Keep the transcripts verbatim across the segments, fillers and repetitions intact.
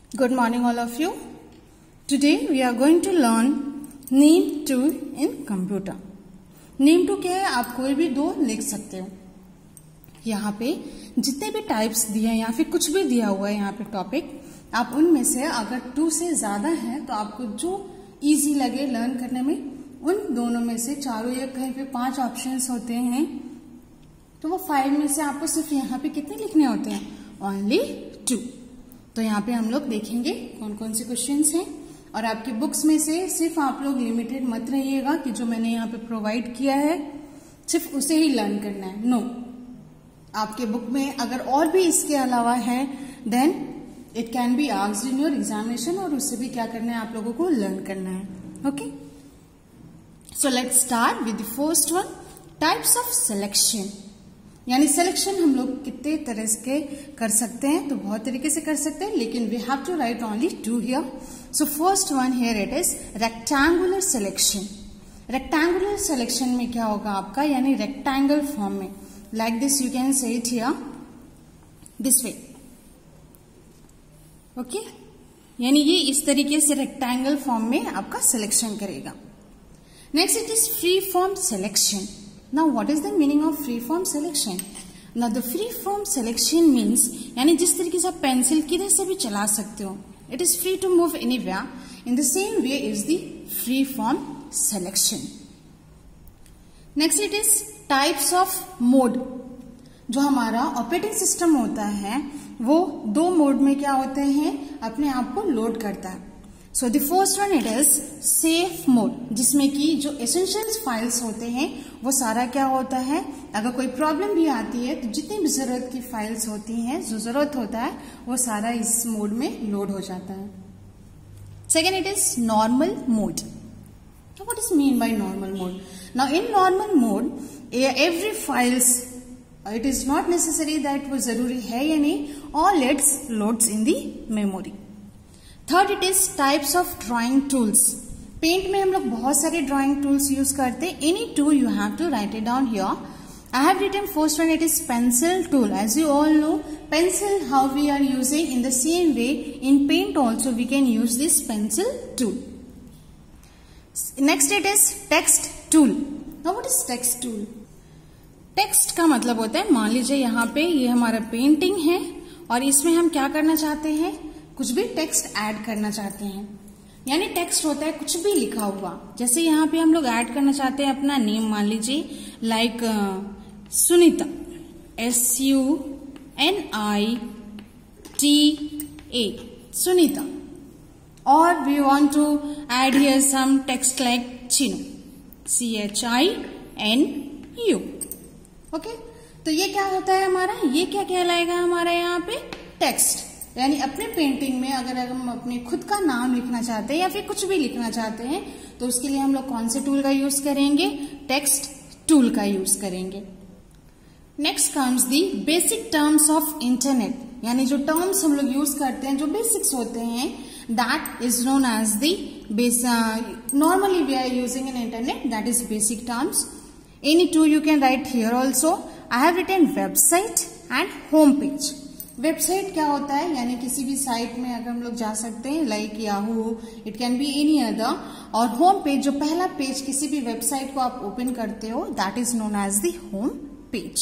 Good morning all of you. Today we are going to learn name tool in computer. Name tool क्या है, आप कोई भी दो लिख सकते हो. यहाँ पे जितने भी टाइप्स दिए हैं या फिर कुछ भी दिया हुआ है यहाँ पे टॉपिक, आप उनमें से अगर टू से ज्यादा है तो आपको जो इजी लगे लर्न करने में, उन दोनों में से चारों या कहीं पे पांच ऑप्शंस होते हैं, तो वो फाइव में से आपको सिर्फ यहाँ पे कितने लिखने होते हैं, ओनली टू. तो यहाँ पे हम लोग देखेंगे कौन कौन से क्वेश्चंस हैं, और आपकी बुक्स में से सिर्फ आप लोग लिमिटेड मत रहिएगा कि जो मैंने यहाँ पे प्रोवाइड किया है सिर्फ उसे ही लर्न करना है. नो, आपके बुक में अगर और भी इसके अलावा है then it can be asked in your examination, और उससे भी क्या करना है, आप लोगों को लर्न करना है. Okay, so let's start with the first one, types of selection. यानी सिलेक्शन हम लोग कितने तरह के कर सकते हैं, तो बहुत तरीके से कर सकते हैं, लेकिन we have to write only two here. So first one here it is rectangular selection. Rectangular selection में क्या होगा आपका, यानी रेक्टेंगल फॉर्म में, like this you can say it here this way. Okay, यानी ये इस तरीके से रेक्टेंगल फॉर्म में आपका सिलेक्शन करेगा. Next it is free form selection. Now what is the meaning of free form selection? Now the free form selection means, यानी जिस तरीके से आप पेंसिल किधर से भी चला सकते हो, it is free to move anywhere. In the same way is the free form selection. Next it is types of mode. जो हमारा ऑपरेटिंग सिस्टम होता है वो दो मोड में क्या होते हैं, अपने आप को लोड करता है. So the first one it is safe mode, जिसमें कि जो एसेंशियल्स फाइल्स होते हैं वो सारा क्या होता है, अगर कोई प्रॉब्लम भी आती है तो जितनी भी जरूरत की फाइल्स होती हैं, जो जरूरत होता है वो सारा इस मोड में लोड हो जाता है. Second it is normal mode. What is mean by normal mode? Now in normal mode every files, it is not necessary that वो जरूरी है या नहीं, all its loads in the memory. Third it is types of drawing tools. Paint में हम लोग बहुत सारे ड्राइंग टूल्स यूज करते हैं. Any two you have to write it down here. I have written first one, it is pencil tool. As you all know, pencil how we are using, in the same way in paint also we can use this pencil tool. Next it is text tool. Now what is text tool? Text का मतलब होता है, मान लीजिए यहाँ पे ये हमारा पेंटिंग है और इसमें हम क्या करना चाहते हैं, कुछ भी टेक्स्ट ऐड करना चाहते हैं. यानी टेक्स्ट होता है कुछ भी लिखा हुआ. जैसे यहाँ पे हम लोग ऐड करना चाहते हैं अपना नेम, मान लीजिए like Sunita, S U N I T A, Sunita. और we want to add here some text like Chinu, C H I N U. Okay, तो ये क्या होता है हमारा, ये क्या कहलाएगा हमारा यहाँ पे, टेक्स्ट. यानी अपने पेंटिंग में अगर हम अपने खुद का नाम लिखना चाहते हैं या फिर कुछ भी लिखना चाहते हैं तो उसके लिए हम लोग कौन से टूल का यूज करेंगे, टेक्स्ट टूल का यूज करेंगे. Next comes the basic terms of internet. यानी जो टर्म्स हम लोग यूज करते हैं, जो बेसिक्स होते हैं, that is known as the base. Normally we are using in internet, that is basic terms. Any two you can write here also. I have written website and home page. Website क्या होता है, यानी किसी भी site में अगर हम लोग जा सकते हैं, like Yahoo, it can be any other. और होम पेज, जो पहला पेज किसी भी वेबसाइट को आप ओपन करते हो, that is known as the home page.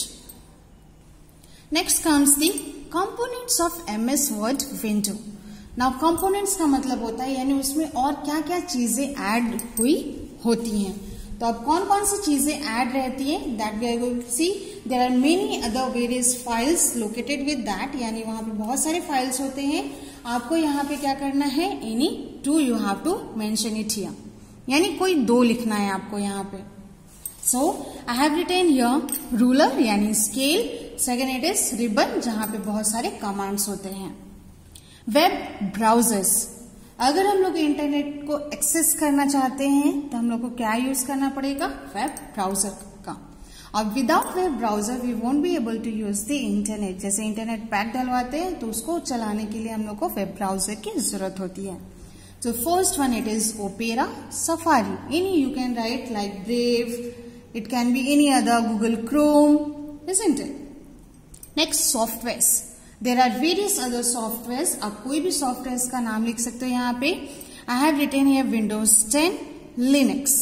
Next comes the components of MS Word window. Now components का मतलब होता है यानी उसमें और क्या क्या चीजें ऐड हुई होती हैं. तो अब कौन कौन सी चीजें ऐड रहती हैं, that we are going to see. There are many other various files located with that. यानी वहां पे बहुत सारे फाइल्स होते हैं. आपको यहाँ पे क्या करना है, any two you have to mention it here. यानी कोई दो लिखना है आपको यहाँ पे. So I have written here ruler यानी scale. Second it is ribbon, जहां पे बहुत सारे कमांड्स होते हैं. Web browsers. अगर हम लोग इंटरनेट को एक्सेस करना चाहते हैं तो हम लोग को क्या यूज करना पड़ेगा, वेब ब्राउजर का. और without web browser we won't be able to use the internet. जैसे इंटरनेट पैक डलवाते हैं तो उसको चलाने के लिए हम लोग को वेब ब्राउजर की जरूरत होती है. तो first one it is Opera, Safari. Any you can write like Brave, it can be any other, Google Chrome, isn't it? Next, softwares. There are various other software, आप कोई भी सॉफ्टवेयर का नाम लिख सकते हो यहाँ पे. I have written here Windows ten, Linux.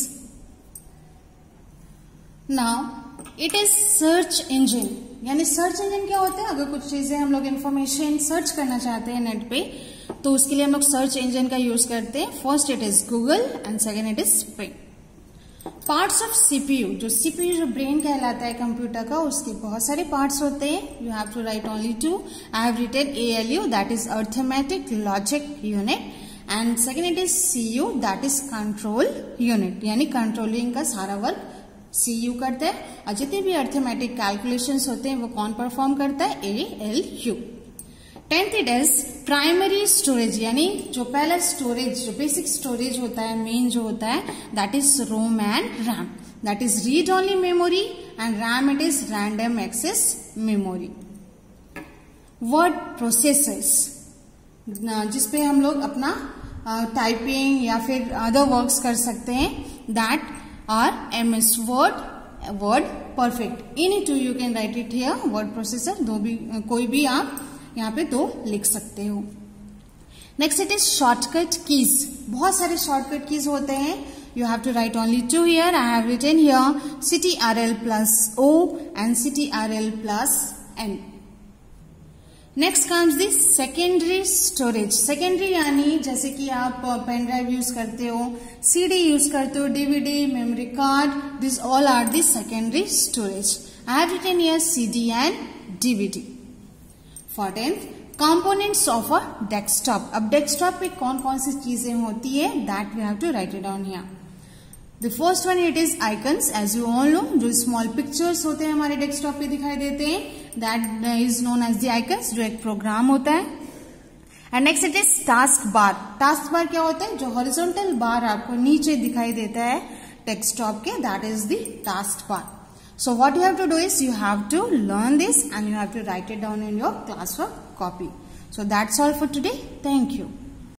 Now it is search engine. यानी सर्च इंजन क्या होता है? अगर कुछ चीजें हम लोग इन्फॉर्मेशन सर्च करना चाहते हैं नेट पे, तो उसके लिए हम लोग सर्च इंजन का यूज करते हैं. First it is Google and second it is spring. Parts of CPU, जो सीपीयू जो ब्रेन कहलाता है कंप्यूटर का, उसके बहुत सारे पार्ट्स होते हैं. You have to write only two. I have written ALU, that is arithmetic logic unit, and second it is CU, that is control unit. यानी कंट्रोलिंग का सारा वर्क सीयू करता है. और जितने भी अर्थमेटिक कैलकुलेशंस होते हैं वो कौन परफॉर्म करता है? ALU. Tenth it is primary storage, यानी जो पहला स्टोरेज, जो बेसिक स्टोरेज होता है, मेन जो होता है, that is ROM and RAM. That is read only memory and RAM it is random access memory. Word processors, जिसपे हम लोग अपना टाइपिंग uh, या फिर अदर वर्क्स कर सकते हैं, that are M S Word, WordPerfect. Any two you can write it here. Word processor दो भी, कोई भी आप यहाँ पे दो लिख सकते हो. Next it is shortcut keys. बहुत सारे शॉर्टकट कीज होते हैं. You have to write only two here. I have written here C T R L plus O and C T R L plus N. Next comes the secondary storage. Secondary यानी जैसे कि आप pen drive use करते हो, CD use करते हो, DVD, memory card, this all are the secondary storage. I have written here CD and DVD. Fourteenth, components of a desktop. अब desktop पे कौन कौन सी चीजें होती है, that we have to write it down here. The first one it is icons. As you all know, जो small pictures होते हैं हमारे डेस्कटॉप पे दिखाई देते हैं, that is known as the icons, जो एक प्रोग्राम होता है. And next it is taskbar. Taskbar क्या होता है? जो हॉरिजॉन्टल बार आपको नीचे दिखाई देता है डेस्कटॉप के, that is the taskbar. So what you have to do is you have to learn this and you have to write it down in your classwork copy. So that's all for today. Thank you.